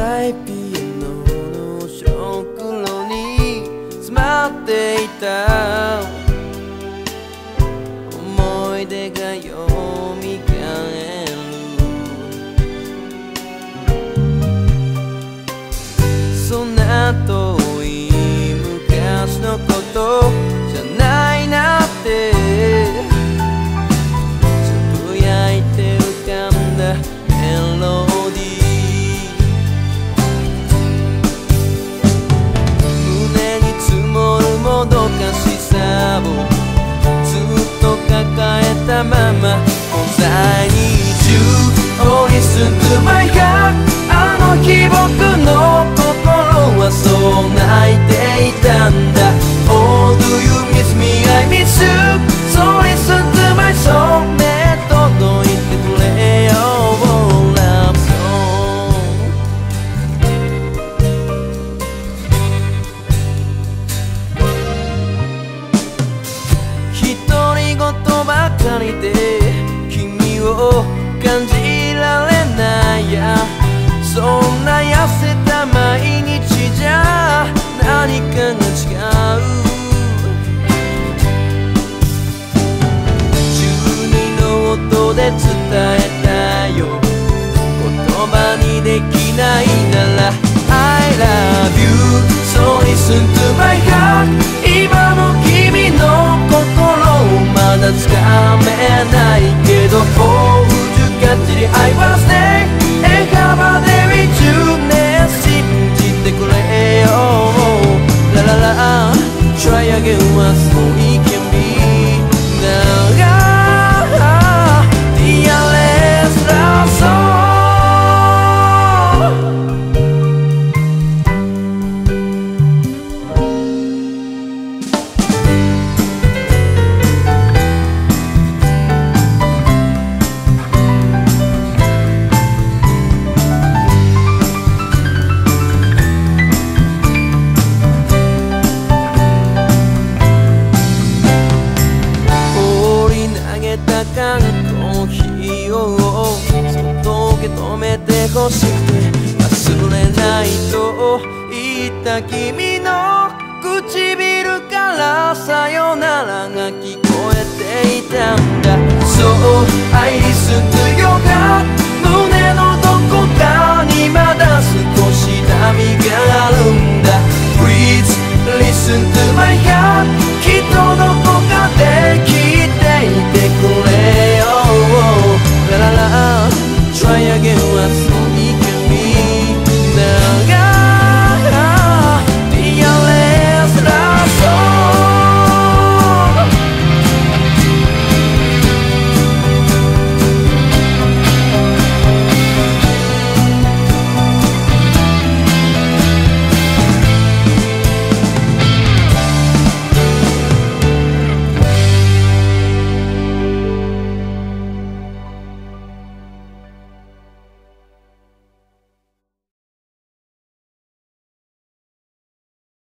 マイピアノの食炉に詰まっていた思い出がよみがえる。そんな遠い昔のことじゃないなってつぶやいて浮かんだメロディー、胸に積もるもどかしさをずっと抱えたまま Cause I need you, oh listen to my heart。 あの日僕の心はそう泣いていたんだ。 Oh do you miss me, I miss you。 So listen to my song。 ねえ届いてくれよ Love song。 独り言ばかりで君を感じられないや、そんな痩せた毎日じゃ何かが違う。12の音で伝えたよ、言葉にできないなら I love you, so listen to my heart。 今の君の心をまだつかめないけど Oh would you catch it, I wanna stay and have a day with you。 ね信じてくれよラララ Try again once more it can be now。 Dear let's love song。 缶コーヒーをそっと受け止めてほしくて忘れないと言った君の唇からさよならが聞こえていたんだ。 So I listen to your